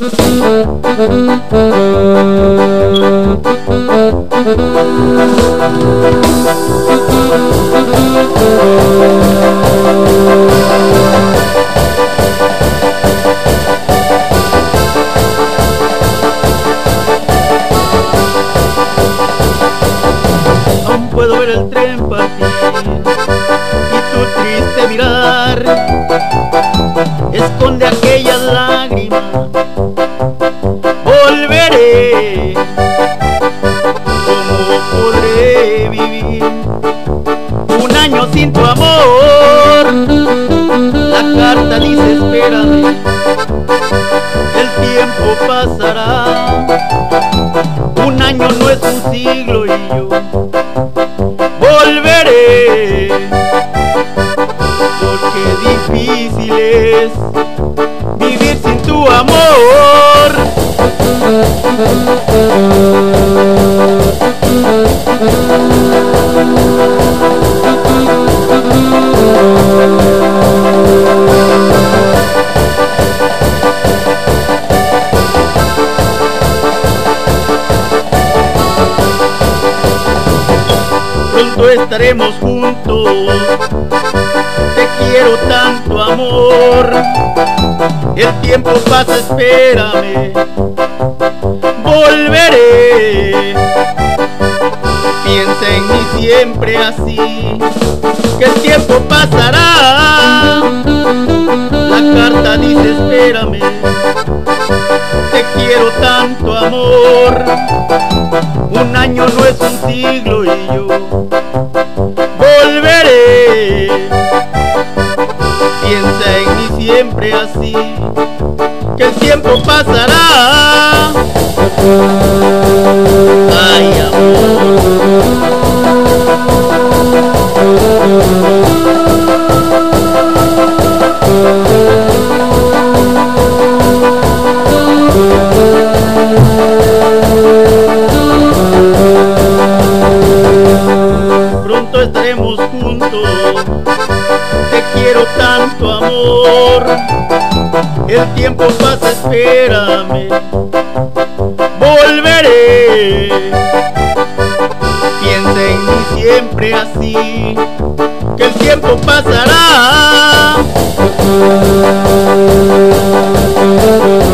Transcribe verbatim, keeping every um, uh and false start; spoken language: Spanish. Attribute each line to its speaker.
Speaker 1: Aún puedo ver el tren partir y tu triste mirar esconde aquellas lágrimas. Volveré, ¿cómo podré vivir un año sin tu amor? La carta dice espérame, el tiempo pasará. Un año no es un siglo y yo volveré, porque difícil es vivir sin tu amor. Pronto estaremos juntos, te quiero tanto amor. El tiempo pasa, espérame, volveré. Piensa en mí siempre así, que el tiempo pasará. La carta dice espérame, te quiero tanto amor. Un año no es un siglo y yo volveré. Piensa en mí siempre así, que el tiempo pasará. Ay, amor. Pronto estaremos juntos, te quiero tanto amor. El tiempo pasa, espérame, volveré. Piensa en mí siempre así, que el tiempo pasará.